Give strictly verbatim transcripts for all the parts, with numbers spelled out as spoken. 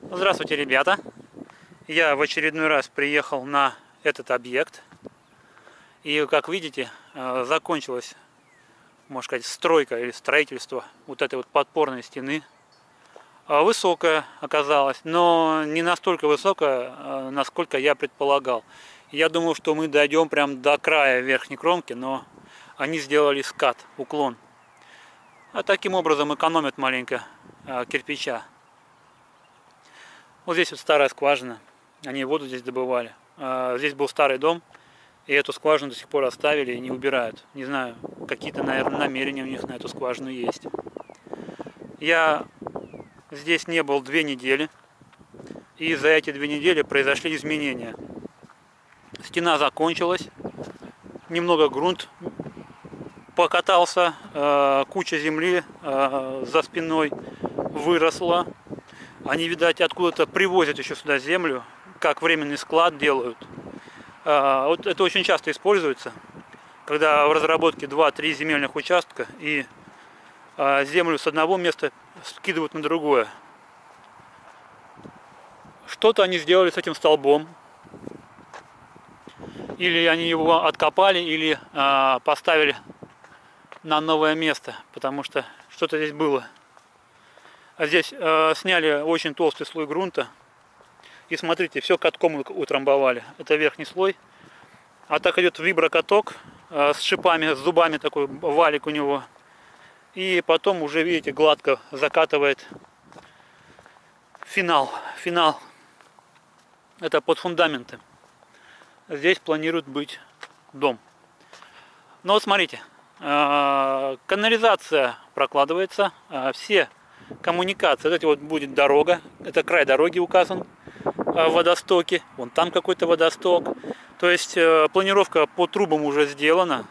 Здравствуйте, ребята! Я в очередной раз приехал на этот объект. И, как видите, закончилась, можно сказать, стройка или строительство вот этой вот подпорной стены. Высокая оказалась, но не настолько высокая, насколько я предполагал. Я думал, что мы дойдем прям до края верхней кромки, но они сделали скат, уклон. А таким образом экономят маленько кирпича. Вот здесь вот старая скважина, они воду здесь добывали. Здесь был старый дом, и эту скважину до сих пор оставили и не убирают. Не знаю, какие-то, наверное, намерения у них на эту скважину есть. Я здесь не был две недели, и за эти две недели произошли изменения. Стена закончилась, немного грунт покатался, куча земли за спиной выросла. Они, видать, откуда-то привозят еще сюда землю, как временный склад делают. Вот это очень часто используется, когда в разработке два-три земельных участка и землю с одного места скидывают на другое. Что-то они сделали с этим столбом. Или они его откопали, или поставили на новое место, потому что что-то здесь было. А здесь э, сняли очень толстый слой грунта. И смотрите, все катком утрамбовали. Это верхний слой. А так идет виброкаток э, с шипами, с зубами, такой валик у него. И потом уже, видите, гладко закатывает финал. Финал. Это под фундаменты. Здесь планирует быть дом. Но вот смотрите, э, канализация прокладывается. Э, все коммуникация, вот это вот будет дорога, это край дороги указан в водостоке, вон там какой-то водосток. То есть э, планировка по трубам уже сделана,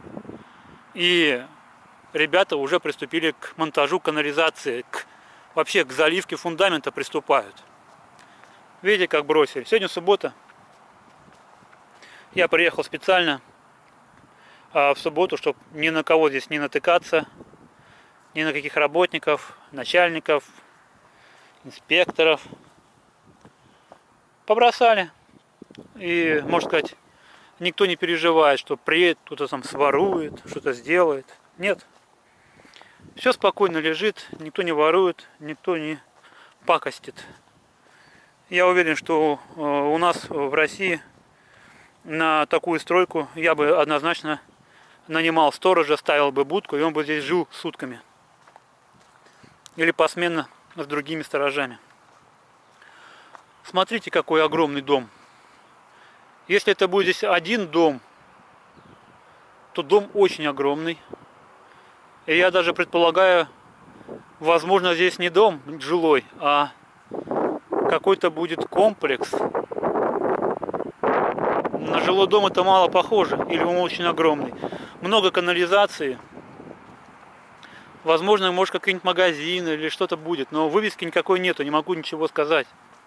и ребята уже приступили к монтажу канализации, к, вообще к заливке фундамента приступают. Видите, как бросили. Сегодня суббота, я приехал специально э, в субботу, чтобы ни на кого здесь не натыкаться, ни на каких работников, начальников, инспекторов. Побросали. И, можно сказать, никто не переживает, что приедет, кто-то там сворует, что-то сделает. Нет. Все спокойно лежит, никто не ворует, никто не пакостит. Я уверен, что у нас в России на такую стройку я бы однозначно нанимал сторожа, ставил бы будку, и он бы здесь жил сутками. Или посменно с другими сторожами. Смотрите, какой огромный дом. Если это будет здесь один дом, то дом очень огромный. И я даже предполагаю, возможно, здесь не дом жилой, а какой-то будет комплекс. На жилой дом это мало похоже, или он очень огромный. Много канализации. Возможно, может, какой-нибудь магазин или что-то будет, но вывески никакой нету, не могу ничего сказать.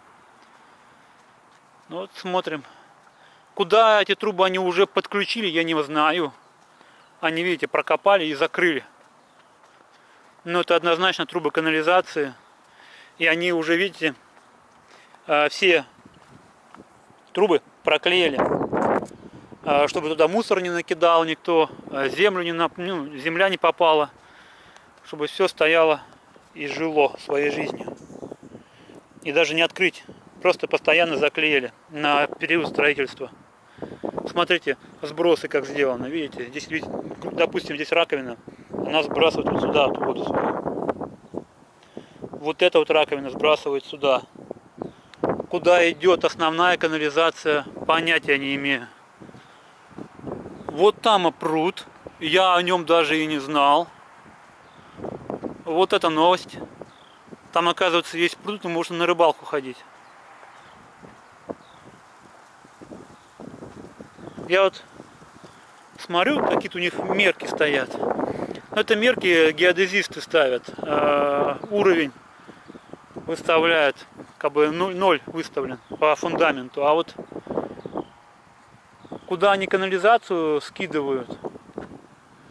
Ну вот смотрим. Куда эти трубы они уже подключили, я не знаю. Они, видите, прокопали и закрыли. Но это однозначно трубы канализации. И они уже, видите, все трубы проклеили, чтобы туда мусор не накидал никто, землю не, ну, земля не попала. Чтобы все стояло и жило своей жизнью. И даже не открыть. Просто постоянно заклеили на период строительства. Смотрите, сбросы как сделано. Видите, здесь, допустим, здесь раковина. Она сбрасывает вот сюда вот воду свою. Вот эта вот раковина сбрасывает сюда. Куда идет основная канализация, понятия не имею. Вот там пруд. Я о нем даже и не знал. Вот это новость. Там, оказывается, есть пруд, и можно на рыбалку ходить. Я вот смотрю, какие-то у них мерки стоят. Это мерки геодезисты ставят. Э, уровень выставляют, как бы ноль выставлен по фундаменту. А вот куда они канализацию скидывают,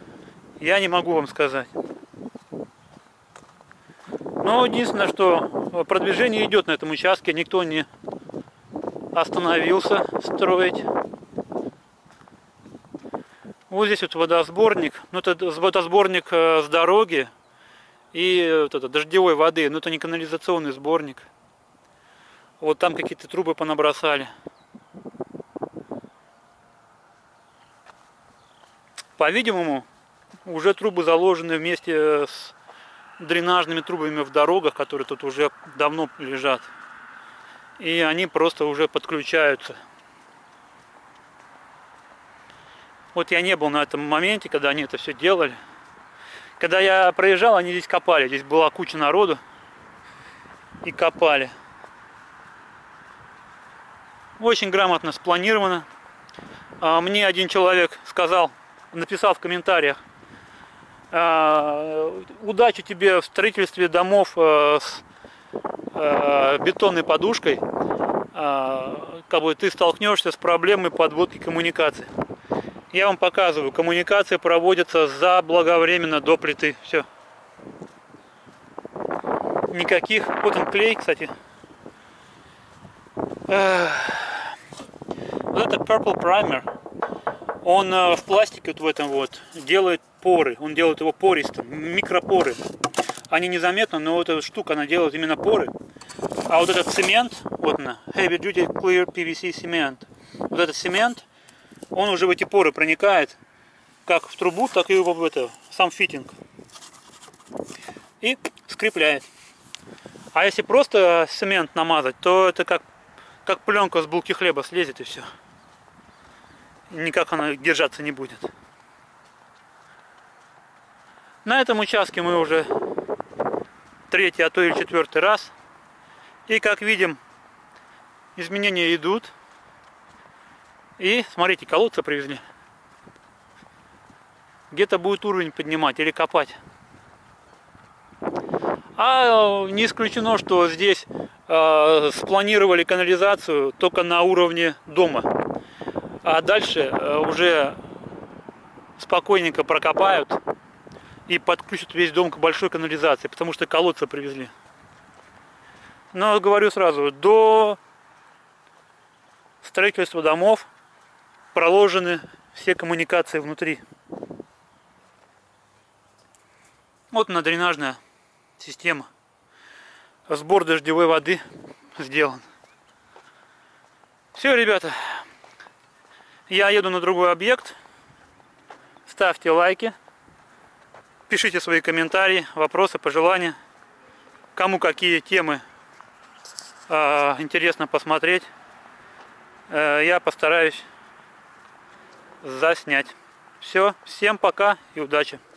я не могу вам сказать. Но единственное, что продвижение идет на этом участке, никто не остановился строить. Вот здесь вот водосборник, ну это водосборник с дороги и вот это, дождевой воды, но это не канализационный сборник. Вот там какие-то трубы понабросали. По-видимому, уже трубы заложены вместе с дренажными трубами в дорогах, которые тут уже давно лежат. И они просто уже подключаются. Вот я не был на этом моменте, когда они это все делали. Когда я проезжал, они здесь копали. Здесь была куча народу. И копали. Очень грамотно спланировано. Мне один человек сказал, написал в комментариях: удачи тебе в строительстве домов с бетонной подушкой. Как бы ты столкнешься с проблемой подводки коммуникаций. Я вам показываю, коммуникации проводятся заблаговременно до плиты. Все. Никаких. Вот он клей, кстати. Вот это Purple Primer. Он в пластике вот в этом вот делает поры. Он делает его пористым, микропоры. Они незаметны, но вот эта штука, она делает именно поры. А вот этот цемент, вот она, Heavy Duty Clear пи ви си цемент. Вот этот цемент, он уже в эти поры проникает, как в трубу, так и в это, сам фитинг. И скрепляет. А если просто цемент намазать, то это как, как пленка с булки хлеба слезет и все. Никак она держаться не будет. На этом участке мы уже третий, а то и четвертый раз. И как видим, изменения идут. И смотрите, колодцы привезли. Где-то будет уровень поднимать или копать. А не исключено, что здесь э, спланировали канализацию только на уровне дома. А дальше э, уже спокойненько прокопают и подключат весь дом к большой канализации, потому что колодцы привезли. Но говорю сразу, до строительства домов проложены все коммуникации внутри. Вот она, дренажная система. Сбор дождевой воды сделан. Все, ребята. Я еду на другой объект. Ставьте лайки. Пишите свои комментарии, вопросы, пожелания. Кому какие темы э, интересно посмотреть. Э, я постараюсь заснять. Все, всем пока и удачи.